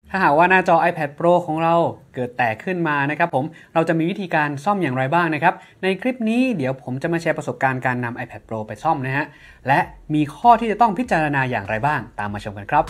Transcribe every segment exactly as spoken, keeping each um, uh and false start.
ถ้าหากว่าหน้าจอ iPad Pro ของเราเกิดแตกขึ้นมานะครับผมเราจะมีวิธีการซ่อมอย่างไรบ้างนะครับในคลิปนี้เดี๋ยวผมจะมาแชร์ประสบการณ์การนำ iPad Pro ไปซ่อมนะฮะและมีข้อที่จะต้องพิจารณาอย่างไรบ้างตามมาชมกันครับ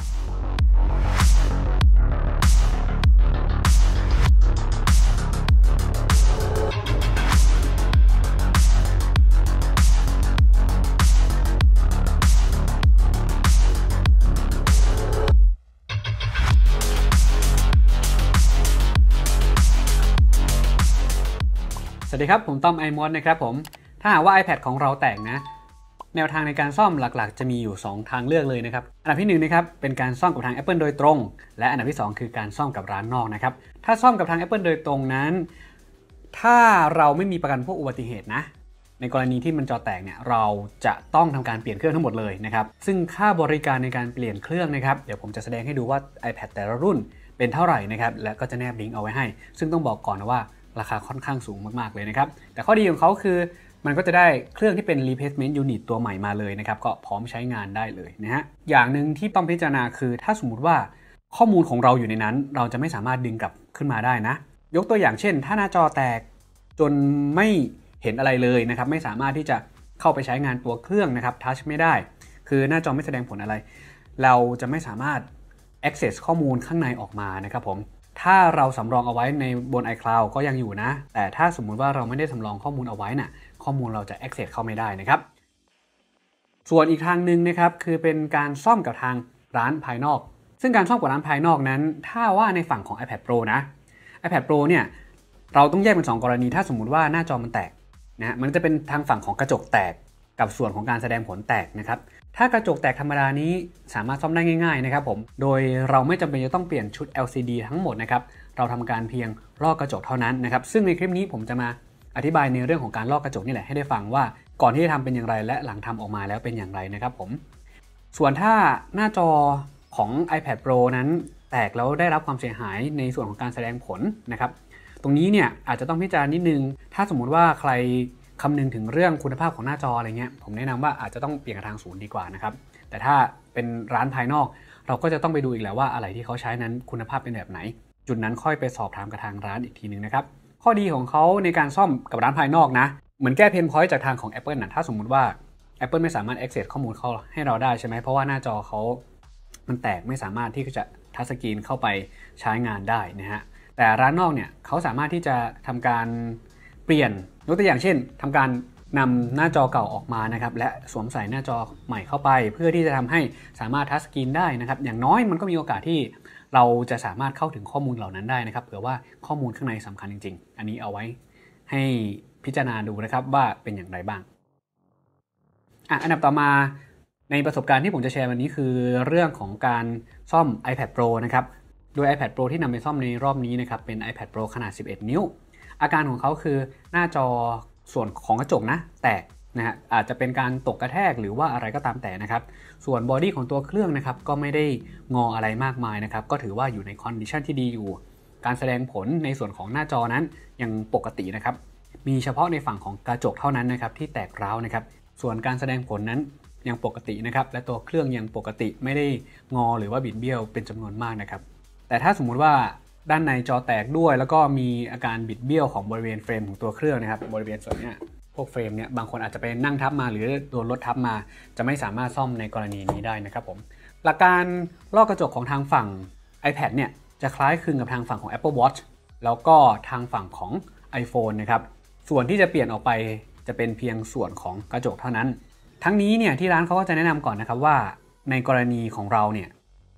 สวัสดีครับผมต้อมไอมอสนะครับผมถ้าหากว่า iPad ของเราแตกนะแนวทางในการซ่อมหลักๆจะมีอยู่สองทางเลือกเลยนะครับอันดับที่หนึ่งนะครับเป็นการซ่อมกับทาง Apple โดยตรงและอันดับที่สองคือการซ่อมกับร้านนอกนะครับถ้าซ่อมกับทาง Apple โดยตรงนั้นถ้าเราไม่มีประกันพวกอุบัติเหตุนะในกรณีที่มันจอแตกเนี่ยเราจะต้องทำการเปลี่ยนเครื่องทั้งหมดเลยนะครับซึ่งค่าบริการในการเปลี่ยนเครื่องนะครับเดี๋ยวผมจะแสดงให้ดูว่า iPad แต่ละรุ่นเป็นเท่าไหร่นะครับและก็จะแนบลิงก์เอาไว้ให้ซึ่งต้องบอกก่อนนะว่าราคาค่อนข้างสูงมากๆเลยนะครับแต่ข้อดีของเขาคือมันก็จะได้เครื่องที่เป็น replacement unit ตัวใหม่มาเลยนะครับก็พร้อมใช้งานได้เลยนะฮะอย่างหนึ่งที่ต้องพิจารณาคือถ้าสมมุติว่าข้อมูลของเราอยู่ในนั้นเราจะไม่สามารถดึงกลับขึ้นมาได้นะยกตัวอย่างเช่นถ้าหน้าจอแตกจนไม่เห็นอะไรเลยนะครับไม่สามารถที่จะเข้าไปใช้งานตัวเครื่องนะครับทัชไม่ได้คือหน้าจอไม่แสดงผลอะไรเราจะไม่สามารถ access ข้อมูลข้างในออกมานะครับผมถ้าเราสำรองเอาไว้ในบน iCloud ก็ยังอยู่นะแต่ถ้าสมมุติว่าเราไม่ได้สำรองข้อมูลเอาไว้น่ะข้อมูลเราจะ access เข้าไม่ได้นะครับส่วนอีกทางหนึ่งนะครับคือเป็นการซ่อมกับทางร้านภายนอกซึ่งการซ่อมกับร้านภายนอกนั้นถ้าว่าในฝั่งของ iPad Pro นะ iPad Pro เนี่ยเราต้องแยกเป็นสองกรณีถ้าสมมุติว่าหน้าจอมันแตกนะมันจะเป็นทางฝั่งของกระจกแตกกับส่วนของการแสดงผลแตกนะครับถ้ากระจกแตกธรรมดานี้สามารถซ่อมได้ง่ายๆนะครับผมโดยเราไม่จำเป็นจะต้องเปลี่ยนชุด แอล ซี ดี ทั้งหมดนะครับเราทำการเพียงลอกกระจกเท่านั้นนะครับซึ่งในคลิปนี้ผมจะมาอธิบายในเรื่องของการลอกกระจกนี่แหละให้ได้ฟังว่าก่อนที่จะทำเป็นอย่างไรและหลังทำออกมาแล้วเป็นอย่างไรนะครับผมส่วนถ้าหน้าจอของ iPad Pro นั้นแตกแล้วได้รับความเสียหายในส่วนของการแสดงผลนะครับตรงนี้เนี่ยอาจจะต้องพิจารณานิดนึงถ้าสมมุติว่าใครคำนึงถึงเรื่องคุณภาพของหน้าจออะไรเงี้ยผมแนะนำว่าอาจจะต้องเปลี่ยนกับทางศูนย์ดีกว่านะครับแต่ถ้าเป็นร้านภายนอกเราก็จะต้องไปดูอีกแล้วว่าอะไรที่เขาใช้นั้นคุณภาพเป็นแบบไหนจุดนั้นค่อยไปสอบถามกับทางร้านอีกทีนึงนะครับข้อดีของเขาในการซ่อมกับร้านภายนอกนะเหมือนแก้เพนพอยต์จากทางของ Apple นะถ้าสมมุติว่า Apple ไม่สามารถ access ข้อมูลเขาให้เราได้ใช่ไหมเพราะว่าหน้าจอเขามันแตกไม่สามารถที่จะทัชสกรีนเข้าไปใช้งานได้นะฮะแต่ร้านนอกเนี่ยเขาสามารถที่จะทำการเปลี่ยนยกตัวอย่างเช่นทำการนำหน้าจอเก่าออกมานะครับและสวมใส่หน้าจอใหม่เข้าไปเพื่อที่จะทำให้สามารถทัชสกรีนได้นะครับอย่างน้อยมันก็มีโอกาสที่เราจะสามารถเข้าถึงข้อมูลเหล่านั้นได้นะครับเผื่อว่าข้อมูลข้างในสำคัญจริงๆอันนี้เอาไว้ให้พิจารณาดูนะครับว่าเป็นอย่างไรบ้างอ่ะอันดับต่อมาในประสบการณ์ที่ผมจะแชร์วันนี้คือเรื่องของการซ่อม iPad Pro นะครับโดย iPad Pro ที่นำไปซ่อมในรอบนี้นะครับเป็น iPad Pro ขนาดสิบเอ็ดนิ้วอาการของเขาคือหน้าจอส่วนของกระจกนะแตกนะฮะอาจจะเป็นการตกกระแทกหรือว่าอะไรก็ตามแต่นะครับส่วนบอดี้ของตัวเครื่องนะครับก็ไม่ได้งออะไรมากมายนะครับก็ถือว่าอยู่ในคอนดิชันที่ดีอยู่การแสดงผลในส่วนของหน้าจอนั้นยังปกตินะครับมีเฉพาะในฝั่งของกระจกเท่านั้นนะครับที่แตกร้าวนะครับส่วนการแสดงผลนั้นยังปกตินะครับและตัวเครื่องยังปกติไม่ได้งอหรือว่าบิดเบี้ยวเป็นจำนวนมากนะครับแต่ถ้าสมมุติว่าด้านในจอแตกด้วยแล้วก็มีอาการบิดเบี้ยวของบริเวณเฟรมของตัวเครื่องนะครับบริเวณส่วนนี้พวกเฟรมเนี่ยบางคนอาจจะไปนั่งทับมาหรือโดนรถทับมาจะไม่สามารถซ่อมในกรณีนี้ได้นะครับผมหลักการลอกกระจกของทางฝั่ง iPad เนี่ยจะคล้ายคลึงกับทางฝั่งของ Apple Watch แล้วก็ทางฝั่งของ iPhone นะครับส่วนที่จะเปลี่ยนออกไปจะเป็นเพียงส่วนของกระจกเท่านั้นทั้งนี้เนี่ยที่ร้านเขาก็จะแนะนำก่อนนะครับว่าในกรณีของเราเนี่ย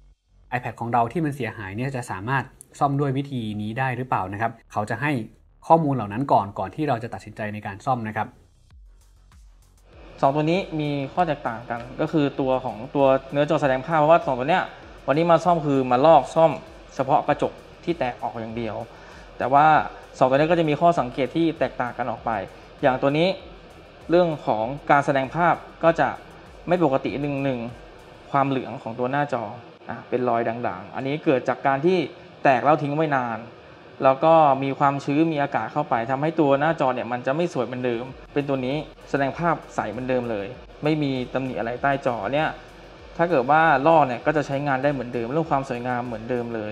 iPad ของเราที่มันเสียหายเนี่ยจะสามารถซ่อมด้วยวิธีนี้ได้หรือเปล่านะครับเขาจะให้ข้อมูลเหล่านั้นก่อนก่อนที่เราจะตัดสินใจในการซ่อมนะครับสองตัวนี้มีข้อแตกต่างกันก็คือตัวของตัวเนื้อจอแสดงภาพเพราะว่าสองตัวเนี้ยวันนี้มาซ่อมคือมาลอกซ่อมเฉพาะกระจกที่แตกออกอย่างเดียวแต่ว่าสองตัวนี้ก็จะมีข้อสังเกตที่แตกต่างกันออกไปอย่างตัวนี้เรื่องของการแสดงภาพก็จะไม่ปกติหนึ่งหนึ่งความเหลืองของตัวหน้าจออ่ะเป็นรอยด่างๆอันนี้เกิดจากการที่แตกแล้วทิ้งไว้นานแล้วก็มีความชื้นมีอากาศเข้าไปทำให้ตัวหน้าจอเนี่ยมันจะไม่สวยเหมือนเดิมเป็นตัวนี้แสดงภาพใสเหมือนเดิมเลยไม่มีตำหนิอะไรใต้จอเนี่ยถ้าเกิดว่าลอกเนี่ยก็จะใช้งานได้เหมือนเดิมเรื่องความสวยงามเหมือนเดิมเลยแ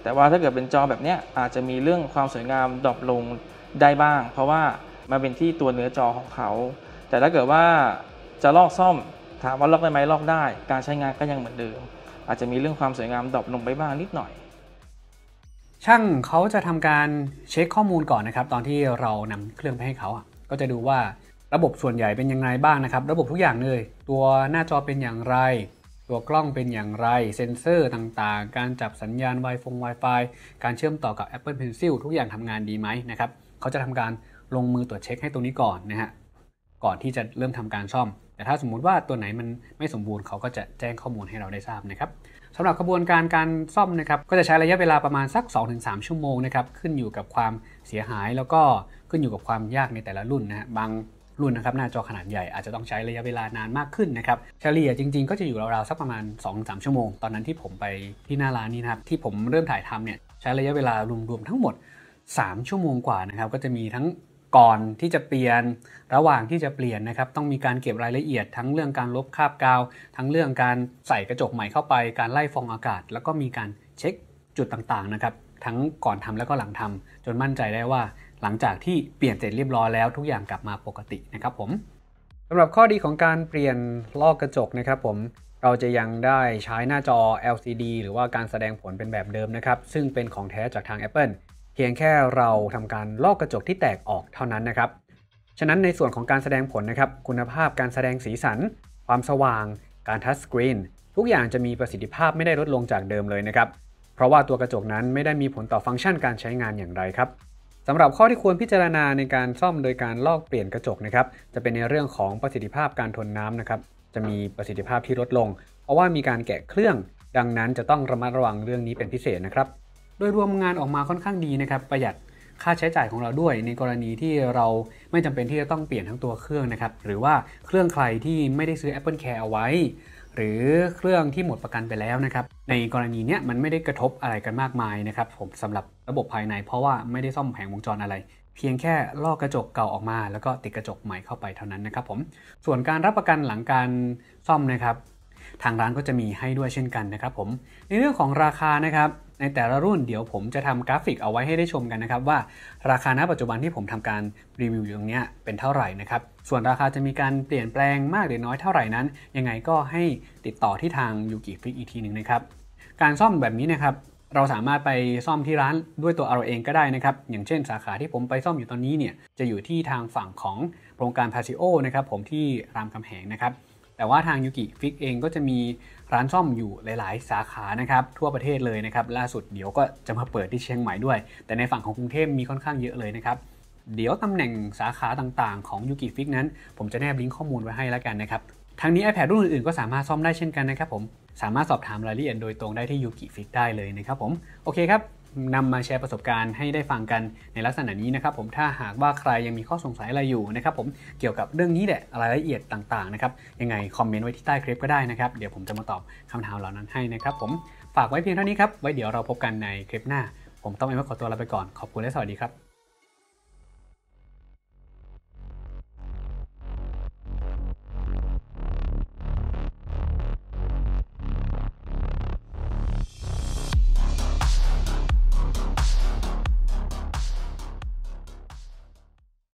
แต่ว่าถ้าเกิดเป็นจอแบบเนี้ยอาจจะมีเรื่องความสวยงามดรอปลงได้บ้างเพราะว่ามันเป็นที่ตัวเนื้อจอของเขาแต่ถ้าเกิดว่าจะลอกซ่อมถามว่าลอกได้ไหมลอกได้การใช้งานก็ยังเหมือนเดิมอาจจะมีเรื่องความสวยงามดรอปลงไปบ้างนิดหน่อยช่างเขาจะทำการเช็คข้อมูลก่อนนะครับตอนที่เรานำเครื่องไปให้เขาก็จะดูว่าระบบส่วนใหญ่เป็นยังไงบ้างนะครับระบบทุกอย่างเลยตัวหน้าจอเป็นอย่างไรตัวกล้องเป็นอย่างไรเซ็นเซอร์ต่างๆการจับสัญญาณ Wi-Fi Wi-Fi การเชื่อมต่อกับ Apple Pencil ทุกอย่างทำงานดีไหมนะครับเขาจะทำการลงมือตรวจเช็คให้ตรงนี้ก่อนนะฮะก่อนที่จะเริ่มทำการซ่อมแต่ถ้าสมมุติว่าตัวไหนมันไม่สมบูรณ์เขาก็จะแจ้งข้อมูลให้เราได้ทราบนะครับสำหรับกระบวนการการซ่อมนะครับก็จะใช้ระยะเวลาประมาณสัก สองถึงสาม ชั่วโมงนะครับขึ้นอยู่กับความเสียหายแล้วก็ขึ้นอยู่กับความยากในแต่ละรุ่นนะฮะบางรุ่นนะครับหน้าจอขนาดใหญ่อาจจะต้องใช้ระยะเวลานานมากขึ้นนะครับเฉลี่ยจริงๆก็จะอยู่ราวๆสักประมาณ สองถึงสาม ชั่วโมงตอนนั้นที่ผมไปที่หน้าร้านนี้นะครับที่ผมเริ่มถ่ายทำเนี่ยใช้ระยะเวลารวมๆทั้งหมดสามชั่วโมงกว่านะครับก็จะมีทั้งก่อนที่จะเปลี่ยนระหว่างที่จะเปลี่ยนนะครับต้องมีการเก็บรายละเอียดทั้งเรื่องการลบคราบกาวทั้งเรื่องการใส่กระจกใหม่เข้าไปการไล่ฟองอากาศแล้วก็มีการเช็คจุดต่างๆนะครับทั้งก่อนทำแล้วก็หลังทำจนมั่นใจได้ว่าหลังจากที่เปลี่ยนเสร็จเรียบร้อยแล้วทุกอย่างกลับมาปกตินะครับผมสำหรับข้อดีของการเปลี่ยนลอกกระจกนะครับผมเราจะยังได้ใช้หน้าจอ แอล ซี ดี หรือว่าการแสดงผลเป็นแบบเดิมนะครับซึ่งเป็นของแท้จากทาง Appleเพียงแค่เราทำการลอกกระจกที่แตกออกเท่านั้นนะครับฉะนั้นในส่วนของการแสดงผลนะครับคุณภาพการแสดงสีสันความสว่างการทัชสกรีนทุกอย่างจะมีประสิทธิภาพไม่ได้ลดลงจากเดิมเลยนะครับเพราะว่าตัวกระจกนั้นไม่ได้มีผลต่อฟังก์ชันการใช้งานอย่างไรครับสำหรับข้อที่ควรพิจารณาในการซ่อมโดยการลอกเปลี่ยนกระจกนะครับจะเป็นในเรื่องของประสิทธิภาพการทนน้ำนะครับจะมีประสิทธิภาพที่ลดลงเพราะว่ามีการแกะเครื่องดังนั้นจะต้องระมัดระวังเรื่องนี้เป็นพิเศษนะครับโดยรวมงานออกมาค่อนข้างดีนะครับประหยัดค่าใช้จ่ายของเราด้วยในกรณีที่เราไม่จำเป็นที่จะต้องเปลี่ยนทั้งตัวเครื่องนะครับหรือว่าเครื่องใครที่ไม่ได้ซื้อ Apple Care เอาไว้หรือเครื่องที่หมดประกันไปแล้วนะครับในกรณีนี้มันไม่ได้กระทบอะไรกันมากมายนะครับผมสำหรับระบบภายในเพราะว่าไม่ได้ซ่อมแผงวงจรอะไรเพียงแค่ลอกกระจกเก่าออกมาแล้วก็ติดกระจกใหม่เข้าไปเท่านั้นนะครับผมส่วนการรับประกันหลังการซ่อมนะครับทางร้านก็จะมีให้ด้วยเช่นกันนะครับผมในเรื่องของราคานะครับในแต่ละรุ่นเดี๋ยวผมจะทำกราฟิกเอาไว้ให้ได้ชมกันนะครับว่าราคาณปัจจุบันที่ผมทำการรีวิวอยู่ตรงนี้เป็นเท่าไหร่นะครับส่วนราคาจะมีการเปลี่ยนแปลงมากหรือน้อยเท่าไหร่นั้นยังไงก็ให้ติดต่อที่ทางยูกิฟิกอีกทีหนึ่งนะครับการซ่อมแบบนี้นะครับเราสามารถไปซ่อมที่ร้านด้วยตัวเราเองก็ได้นะครับอย่างเช่นสาขาที่ผมไปซ่อมอยู่ตอนนี้เนี่ยจะอยู่ที่ทางฝั่งของโครงการพาซิโอนะครับผมที่รามคำแหงนะครับแต่ว่าทางยูกิฟิกเองก็จะมีร้านซ่อมอยู่หลายๆสาขานะครับทั่วประเทศเลยนะครับล่าสุดเดี๋ยวก็จะมาเปิดที่เชียงใหม่ด้วยแต่ในฝั่งของกรุงเทพมีค่อนข้างเยอะเลยนะครับเดี๋ยวตำแหน่งสาขาต่างๆของยูกิฟิกนั้นผมจะแนบลิงก์ข้อมูลไว้ให้แล้วกันนะครับทั้งนี้ iPad รุ่นอื่นๆก็สามารถซ่อมได้เช่นกันนะครับผมสามารถสอบถามรายละเอียดโดยตรงได้ที่ยูกิฟิกได้เลยนะครับผมโอเคครับนำมาแชร์ประสบการณ์ให้ได้ฟังกันในลักษณะนี้นะครับผมถ้าหากว่าใครยังมีข้อสงสัยอะไรอยู่นะครับผมเกี่ยวกับเรื่องนี้แหละรายละเอียดต่างๆนะครับยังไงคอมเมนต์ไว้ที่ใต้คลิปก็ได้นะครับเดี๋ยวผมจะมาตอบคำถามเหล่านั้นให้นะครับผมฝากไว้เพียงเท่านี้ครับไว้เดี๋ยวเราพบกันในคลิปหน้าผมต้องเอ็มขอตัวลาไปก่อนขอบคุณและสวัสดีครับ